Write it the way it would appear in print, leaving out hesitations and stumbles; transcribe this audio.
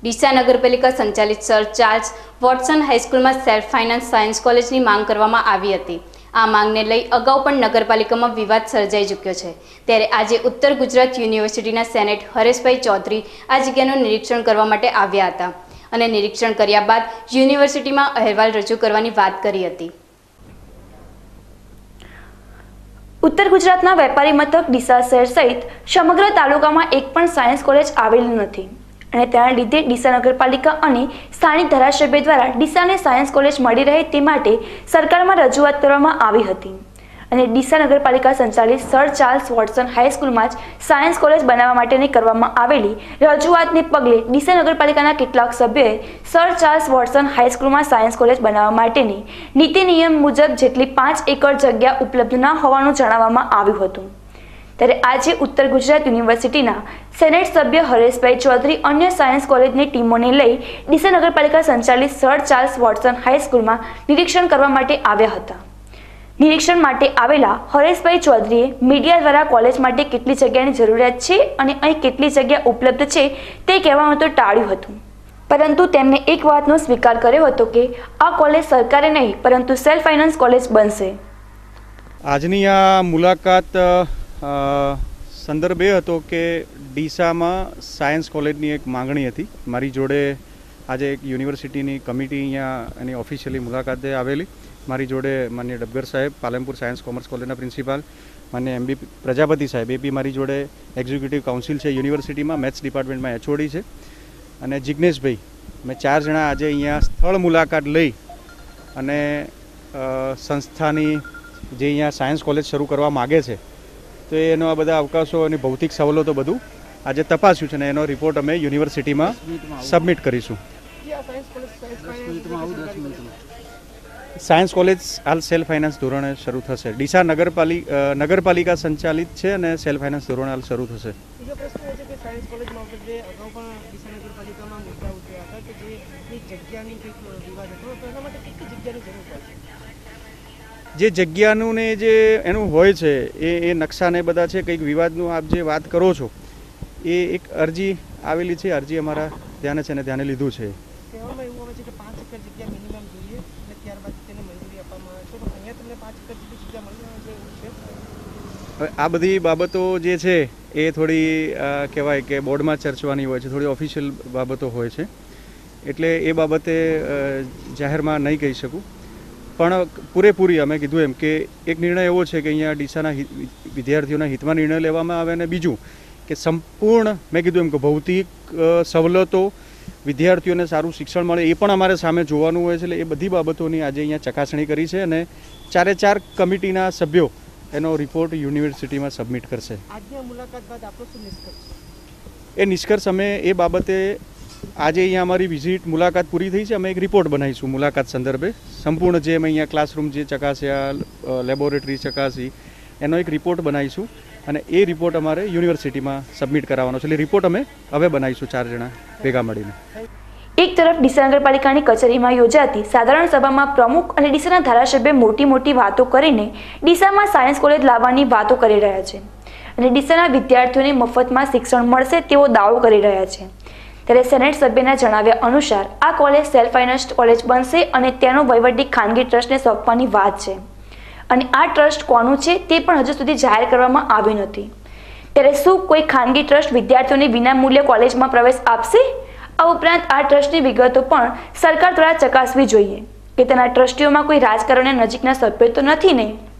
ડીસા નગરપાલિકા સંચાલિત sir Charles Watson હાઈસ્કૂલમાં સેલ્ફ ફાઇનાન્સ સાયન્સ કોલેજની માંગ કરવામાં આવી હતી। આ માંગને લઈ અગાઉ પણ નગરપાલિકામાં વિવાદ સર્જાઈ ચૂક્યો છે। ત્યારે આજે ઉત્તર ગુજરાત યુનિવર્સિટીના સેનેટ હરેશભાઈ ચૌધરી આ જગ્યાનું નિરીક્ષણ કરવા માટે આવ્યા હતા અને નિરીક્ષણ કર્યા બાદ યુનિવર્સિટીમાં અહેવાલ રજૂ કરવાની વાત કરી હતી। उत्तर गुजरातना वेपारी मथक डीसा शहर सहित समग्र तालुकामां एक पण सायन्स कॉलेज आवेली नथी अने तेना लीधे डीसा नगरपालिका अने स्थानिक धारासभ्य द्वारा डीसाने सायन्स कॉलेज मळी रहे ते माटे सरकारमां रजूआत करवामां आवी हती अने डीसा नगरपालिका संचालित सर चार्ल्स वॉटसन हाईस्कूलमां ज सायन्स कॉलेज बनाववा माटेनी करवामां आवेली रजूआतने पगले डीसा नगरपालिकाना केटलाक सभ्योए सर चार्ल्स वॉटसन हाईस्कूलमां सायन्स कॉलेज बनाववा माटेनी नीति नियम मुजब जेटली 5 एकड़ जग्या उपलब्ध न होवानुं जणाववामां आव्युं हतुं। ત્યારે આજે ઉત્તર ગુજરાત યુનિવર્સિટીના સેનેટ સભ્ય હરેશભાઈ ચૌધરી અન્ય સાયન્સ કોલેજની ટીમોને લઈ ડીસા નગરપાલિકા સંચાલિત સર ચાર્લ્સ વોટસન હાઈસ્કૂલમાં નિરીક્ષણ કરવા માટે આવ્યા હતા। નિરીક્ષણ માટે આવેલા હરેશભાઈ ચૌધરીએ મીડિયા દ્વારા કોલેજ માટે કેટલી જગ્યાની જરૂરિયાત છે અને અહીં કેટલી જગ્યા ઉપલબ્ધ છે તે કહેવાનું તો ટાળ્યું હતું, પરંતુ તેમણે એક વાતનો સ્વીકાર કર્યો હતો કે આ કોલેજ સરકારે નહીં પરંતુ સેલ્ફ ફાઇનાન્સ કોલેજ બનશે। આજની આ મુલાકાત संदर्भ ए हतो के डीसा में सायन्स कॉलेजनी एक मांगणी थी। मारी जोड़े आज एक यूनिवर्सिटीनी कमिटी अहींया एनी ऑफिशियली मुलाकाते आवेली। मारी जोड़े माननीय डबगर साहेब पालनपुर सायन्स कॉमर्स कॉलेजना प्रिंसिपल, माननीय एमबी प्रजापति साहेब ए बी मारी जोड़े एक्जिक्यूटिव काउंसिल है यूनिवर्सिटी में मैथ्स डिपार्टमेंट में एचओडी है अने जिग्नेश भाई मैं 4 जणा आज अहींया स्थल मुलाकात लई अने संस्थानी जे अहींया सायन्स कॉलेज शुरू करवा मागे छे तो एनो आ बधा अवकाशों और भौतिक सवलतो बधुं आज तपास्युं छे ने एनो रिपोर्ट अमे यूनिवर्सिटी में सबमिट करीशुं। सायन्स कॉलेज हाल सेल्फ फाइनान्स धोरणे शरू थशे। डीसा नगरपालिका संचालित है अने सेल्फ फाइनान्स धोरणे हाल शरू थशे। जे जग्यानु ने जे एनु होय छे ए नक्शा ने बधा छे कंईक विवादनु आप जे बात करो छो ए एक अरजी आवेली छे। अरजी अमारा ध्याने छे ने ध्याने लीधुं छे। कहेवामां एवुं आवे छे के 5 एकड़ जग्या मिनिमम जोईए અને ત્યારબાદ તેને મંજૂરી આપવામાં આવે છે તો અહીંયા તમને 5 એકड़ જેટલી જગ્યા મળી છે। હવે આ બધી બાબતો જે છે એ થોડી કહેવાય કે બોર્ડમાં ચર્ચવાની હોય છે, થોડી ઓફિશિયલ બાબતો હોય છે એટલે એ બાબતે જાહેરમાં નહીં કહી શકું, પણ પૂરેપૂરી અમે કીધું એમ કે એક નિર્ણય એવો છે કે અહીંયા ડીસાના વિદ્યાર્થીઓના હિતમાં નિર્ણય લેવામાં આવે અને બીજું કે સંપૂર્ણ મેં કીધું એમ કે ભૌતિક સવલતો વિદ્યાર્થીઓને સારું શિક્ષણ મળે એ પણ અમારે સામે જોવાનું હોય છે। એટલે એ બધી બાબતોની આજે અહીંયા ચકાસણી કરી છે અને 4 કમિટીના સભ્યો એનો રિપોર્ટ યુનિવર્સિટીમાં સબમિટ કરશે। આજની મુલાકાત બાદ આપણો શું નિષ્કર્ષ? એ નિષ્કર્ષ અમે એ બાબતે आज अहीं अमारी विजिट मुलाकात पूरी थी है। अमे एक रिपोर्ट बनाईशुं मुलाकात संदर्भे संपूर्ण जे अमे अहींया क्लासरूम जे चकास्या लेबोरेटरी चकासी एनो एक रिपोर्ट बनाईशुं अने ए रिपोर्ट अमारे यूनिवर्सिटी में सबमिट कराववानो छे। रिपोर्ट अमे हवे बनाईशुं 4 जणा भेगा मळीने। एक तरफ डीसा नगरपालिकानी कचेरीमां योजाती साधारण सभामां प्रमुख अने डीसाना धारासभ्य मोटी मोटी वातो करीने डीसामां सायन्स कॉलेज लाववानी वातो करी रह्या छे अने डीसाना विद्यार्थीओने मफतमां शिक्षण मळशे तेवो दावो करी रह्या छे। ત્યારે સેનેટ સભ્યના જણાવ્યા અનુસાર આ કોલેજ સેલ્ફ ફાઇનાન્સ કોલેજ બનશે અને તેનો વહીવટી ખાનગી ટ્રસ્ટને સોંપવાની વાત છે અને આ ટ્રસ્ટ કોનું છે તે પણ હજુ સુધી જાહેર કરવામાં આવ્યું નથી। ત્યારે શું કોઈ ખાનગી ટ્રસ્ટ વિદ્યાર્થીઓને વિનામૂલ્યે કોલેજમાં પ્રવેશ આપશે? આ ઉપરાંત આ ટ્રસ્ટની વિગતો પણ સરકાર દ્વારા ચકાસવી જોઈએ કે તેના ટ્રસ્ટીઓમાં કોઈ રાજકારણીના નજીકના સભ્યો તો નથી ને।